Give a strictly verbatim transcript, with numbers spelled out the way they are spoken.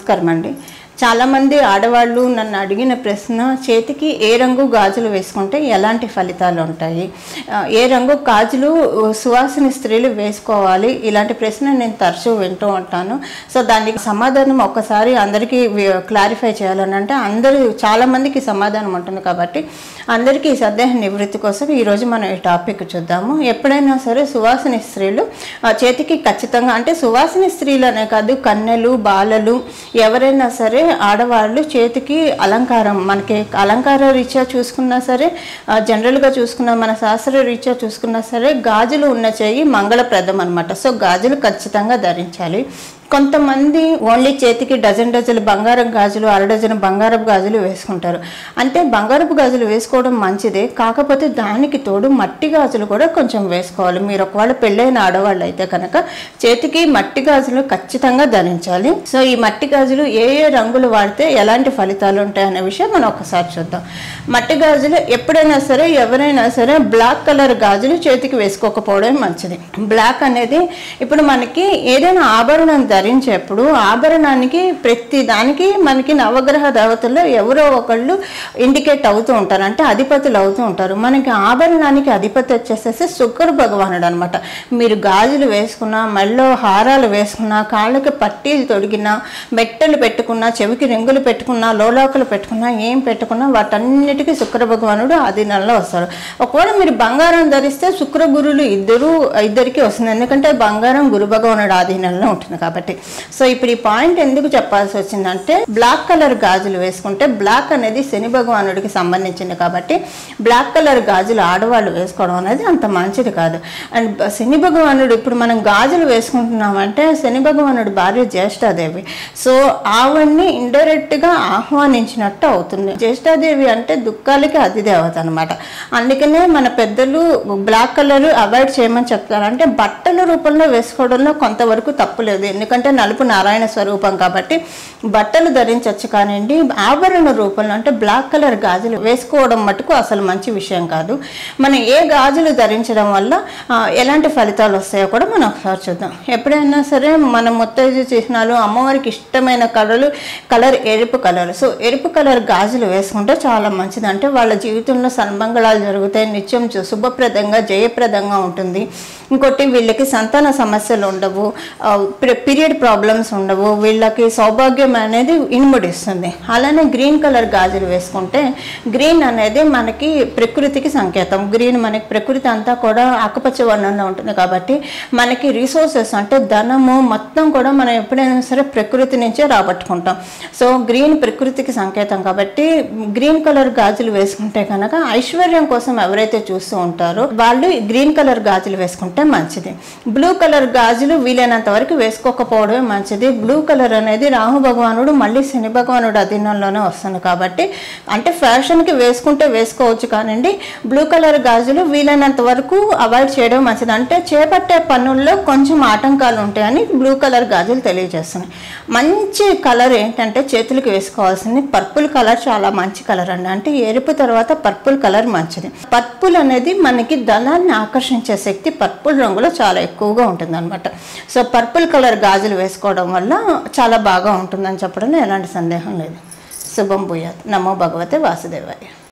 నమస్కారం అండి. చాలామంది ఆడవాళ్ళు నన్ను అడిగిన ప్రశ్న, చేతికి ఏ రంగు గాజులు వేసుకుంటే ఎలాంటి ఫలితాలు ఉంటాయి, ఏ రంగు గాజులు సువాసిని స్త్రీలు వేసుకోవాలి, ఇలాంటి ప్రశ్న నేను తరచూ వింటూ ఉంటాను. సో దానికి సమాధానం ఒక్కసారి అందరికీ క్లారిఫై చేయాలని అంటే అందరూ చాలామందికి సమాధానం ఉంటుంది కాబట్టి అందరికీ ఈ సందేహ నివృత్తి కోసం ఈరోజు మనం ఈ టాపిక్ చూద్దాము. ఎప్పుడైనా సరే సువాసిని స్త్రీలు చేతికి ఖచ్చితంగా, అంటే సువాసిని స్త్రీలు అనే కాదు, కన్నెలు బాలలు ఎవరైనా సరే ఆడవాళ్ళు చేతికి అలంకారం, మనకి అలంకార రీత్యా చూసుకున్నా సరే, జనరల్గా చూసుకున్నా, మన శాస్త్ర రీత్యా చూసుకున్నా సరే గాజులు ఉన్న చేయి మంగళప్రదం అనమాట. సో గాజులు ఖచ్చితంగా ధరించాలి. కొంతమంది ఓన్లీ చేతికి డజన్ డజన్లు బంగారం గాజులు, అర డజన్ బంగారపు గాజులు వేసుకుంటారు. అంటే బంగారపు గాజులు వేసుకోవడం మంచిదే, కాకపోతే దానికి తోడు మట్టి గాజులు కూడా కొంచెం వేసుకోవాలి. మీరు ఒకవేళ పెళ్ళైన ఆడవాళ్ళు అయితే కనుక చేతికి మట్టి గాజులు ఖచ్చితంగా ధరించాలి. సో ఈ మట్టి గాజులు ఏ ఏ రంగులు వాడితే ఎలాంటి ఫలితాలు ఉంటాయనే విషయం మనం ఒకసారి చూద్దాం. మట్టి గాజులు ఎప్పుడైనా సరే ఎవరైనా సరే బ్లాక్ కలర్ గాజులు చేతికి వేసుకోకపోవడం మంచిది. బ్లాక్ అనేది ఇప్పుడు మనకి ఏదైనా ఆభరణం ధరించేప్పుడు ఆభరణానికి ప్రతి దానికి మనకి నవగ్రహ దేవతల్లో ఎవరో ఒకళ్ళు ఇండికేట్ అవుతూ ఉంటారు, అంటే అధిపతులు అవుతూ ఉంటారు. మనకి ఆభరణానికి అధిపతి వచ్చేసేసి శుక్ర భగవానుడు అనమాట. మీరు గాజులు వేసుకున్నా, మెళ్ళో హారాలు వేసుకున్నా, కాళ్ళకి పట్టీలు తొడిగినా, మెట్టలు పెట్టుకున్నా, చెవికి రింగులు పెట్టుకున్నా, లోలాకులు పెట్టుకున్నా, ఏం పెట్టుకున్నా వాటన్నిటికీ శుక్ర భగవానుడు ఆధీనంలో వస్తారు. ఒకవేళ మీరు బంగారం ధరిస్తే శుక్ర గురులు ఇద్దరు ఇద్దరికి వస్తుంది, ఎందుకంటే బంగారం గురు భగవానుడు ఆధీనంలో ఉంటుంది కాబట్టి. సో ఇప్పుడు ఈ పాయింట్ ఎందుకు చెప్పాల్సి వచ్చిందంటే, బ్లాక్ కలర్ గాజులు వేసుకుంటే, బ్లాక్ అనేది శని భగవానుడికి సంబంధించింది కాబట్టి బ్లాక్ కలర్ గాజులు ఆడవాళ్ళు వేసుకోవడం అనేది అంత మంచిది కాదు. అండ్ శని భగవానుడు, ఇప్పుడు మనం గాజులు వేసుకుంటున్నామంటే శని భగవానుడు భార్య జ్యేష్ఠాదేవి. సో ఆవిడ్ని ఇండైరెక్ట్గా ఆహ్వానించినట్టు అవుతుంది. జ్యేష్ఠాదేవి అంటే దుఃఖాలకి అధిదేవత అనమాట. అందుకనే మన పెద్దలు బ్లాక్ కలర్ అవాయిడ్ చేయమని చెప్తారు. అంటే బట్టల రూపంలో వేసుకోవడంలో కొంతవరకు తప్పు లేదు, ఎందుకంటే నలుపు నారాయణ స్వరూపం కాబట్టి బట్టలు ధరించవచ్చు. కానివ్వండి, ఆభరణ రూపంలో అంటే బ్లాక్ కలర్ గాజులు వేసుకోవడం మటుకు అసలు మంచి విషయం కాదు. మనం ఏ గాజులు ధరించడం వల్ల ఎలాంటి ఫలితాలు వస్తాయో కూడా మనం ఒకసారి చూద్దాం. ఎప్పుడైనా సరే మన ముత్తైదు చిహ్నాలు, అమ్మవారికి ఇష్టమైన కలర్లు కలర్ ఎరుపు కలర్. సో ఎరుపు కలర్ గాజులు వేసుకుంటే చాలా మంచిది. అంటే వాళ్ళ జీవితంలో సన్మంగళాలు జరుగుతాయి, నిత్యం శుభప్రదంగా జయప్రదంగా ఉంటుంది. ఇంకోటి వీళ్ళకి సంతాన సమస్యలు ఉండవు, పీరియడ్ ప్రాబ్లమ్స్ ఉండవు, వీళ్ళకి సౌభాగ్యం అనేది ఇనుముడిస్తుంది. అలానే గ్రీన్ కలర్ గాజులు వేసుకుంటే, గ్రీన్ అనేది మనకి ప్రకృతికి సంకేతం. గ్రీన్ మనకి ప్రకృతి అంతా కూడా ఆకుపచ్చ వర్ణంలో ఉంటుంది కాబట్టి మనకి రిసోర్సెస్ అంటే ధనము మొత్తం కూడా మనం ఎప్పుడైనా సరే ప్రకృతి నుంచే రాబట్టుకుంటాం. సో గ్రీన్ ప్రకృతికి సంకేతం కాబట్టి గ్రీన్ కలర్ గాజులు వేసుకుంటే కనుక ఐశ్వర్యం కోసం ఎవరైతే చూస్తూ ఉంటారో వాళ్ళు గ్రీన్ కలర్ గాజులు వేసుకుంటే మంచిది. బ్లూ కలర్ గాజులు వీలైనంత వరకు వేసుకోకపోవడమే మంచిది. బ్లూ కలర్ అనేది రాహు భగవానుడు మళ్ళీ శని భగవానుడు అధీనంలోనే వస్తుంది కాబట్టి, అంటే ఫ్యాషన్కి వేసుకుంటే వేసుకోవచ్చు కానివ్వండి, బ్లూ కలర్ గాజులు వీలైనంత వరకు అవాయిడ్ చేయడం మంచిది. అంటే చేపట్టే పనుల్లో కొంచెం ఆటంకాలు ఉంటాయని బ్లూ కలర్ గాజులు తెలియజేస్తున్నాయి. మంచి కలర్ ఏంటంటే చేతులకు వేసుకోవాల్సింది పర్పుల్ కలర్, చాలా మంచి కలర్ అండి. అంటే ఎరుపు తర్వాత పర్పుల్ కలర్ మంచిది. పర్పుల్ అనేది మనకి ధనాన్ని ఆకర్షించే శక్తి పర్పుల్ రంగులో చాలా ఎక్కువగా ఉంటుంది అనమాట. సో పర్పుల్ కలర్ గాజులు వేసుకోవడం వల్ల చాలా బాగా ఉంటుందని చెప్పడంలో ఎలాంటి సందేహం లేదు. శుభం భూయాత్. నమో భగవతే వాసుదేవాయ.